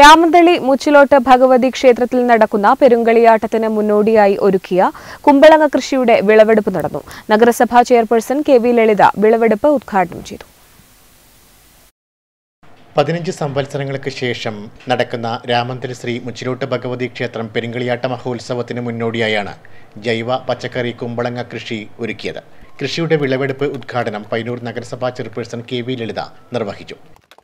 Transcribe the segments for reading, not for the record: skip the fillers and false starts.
രാമന്തളി മുച്ചിലോട്ട് ഭഗവതി ക്ഷേത്രത്തിൽ നടക്കുന്ന പെരുങ്കളിയാട്ടത്തിന് മുന്നോടിയായി ഒരുക്കിയ കുമ്പളങ്ങ കൃഷിയുടെ വിളവെടുപ്പ് നടന്നു. നഗരസഭാ ചെയർപേഴ്സൺ കെ.വി. ലളിത വിളവെടുപ്പ് ഉദ്ഘാടനം ചെയ്തു. 15 സംവത്സരങ്ങൾക്ക് ശേഷം നടക്കുന്ന രാമന്തളി ശ്രീ മുച്ചിലോട്ട് ഭഗവതി ക്ഷേത്രം പെരുങ്കളിയാട്ട മഹോത്സവത്തിന് മുന്നോടിയായാണ് ജൈവ പച്ചക്കറി കുമ്പളങ്ങ കൃഷി ഒരുക്കിയത്. കൃഷിയുടെ വിളവെടുപ്പ് ഉദ്ഘാടനം പയ്യന്നൂർ നഗരസഭാ ചെയർപേഴ്സൺ കെ.വി. ലളിത നിർവഹിച്ചു.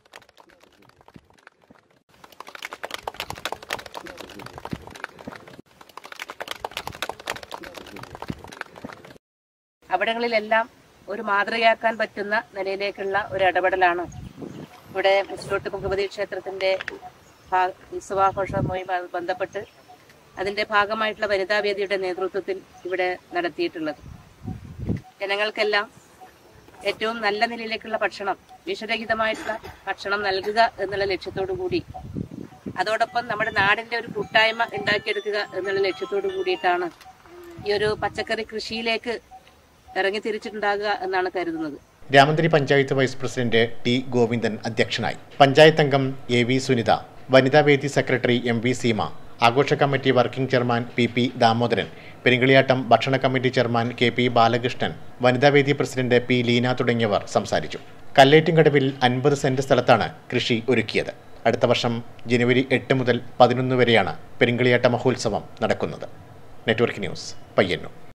അവിടങ്ങളിലെല്ലാം ഒരു മാതൃകയാക്കാൻ പറ്റുന്ന നിലയിലേക്കുള്ള ഒരു ഇടപെടലാണ് ഇവിടെ മുച്ചിലോട്ട് ഭഗവതി ക്ഷേത്രത്തിന്റെ ഉത്സവാഘോഷവുമായി ബന്ധപ്പെട്ട് അതിന്റെ ഭാഗമായിട്ടുള്ള വനിതാവേദിയുടെ നേതൃത്വത്തിൽ ഇവിടെ നടത്തിയിട്ടുള്ളത്. ജനങ്ങൾക്കെല്ലാം ഏറ്റവും നല്ല നിലയിലേക്കുള്ള ഭക്ഷണം, വിഷരഹിതമായിട്ടുള്ള ഭക്ഷണം നൽകുക എന്നുള്ള ലക്ഷ്യത്തോടു കൂടി, അതോടൊപ്പം നമ്മുടെ നാടിന്റെ ഒരു കൂട്ടായ്മ ഉണ്ടാക്കിയെടുക്കുക എന്നുള്ള ലക്ഷ്യത്തോടു കൂടിയിട്ടാണ് ഈ ഒരു പച്ചക്കറി കൃഷിയിലേക്ക് ഇറങ്ങി തിരിച്ചിട്ടുണ്ടാകുക എന്നാണ് കരുതുന്നത്. Ramanthali panchayat vice president T Govindan അധ്യക്ഷനായി. പഞ്ചായത്ത് അംഗം എ.വി. സുനിത, വനിതാവേദി സെക്രട്ടറി എം.വി. സീമ, ആഘോഷ committee working chairman P P. Damodaran, Perunkaliyattam ഭക്ഷണ കമ്മിറ്റി ചെയർമാൻ കെ.പി. ബാലകൃഷ്ണൻ, വനിതാവേദി പ്രസിഡന്റ് പി. ലീന തുടങ്ങിയവർ സംസാരിച്ചു. കല്ലേറ്റിൻകടവിൽ 50 സെന്റ് സ്ഥലത്താണ് കൃഷി ഒരുക്കിയത്. അടുത്ത വർഷം ജനുവരി 8 മുതൽ 11 വരെയാണ് പെരുങ്കളിയാട്ട മഹോത്സവം നടക്കുന്നത്. Network news, Payyanur.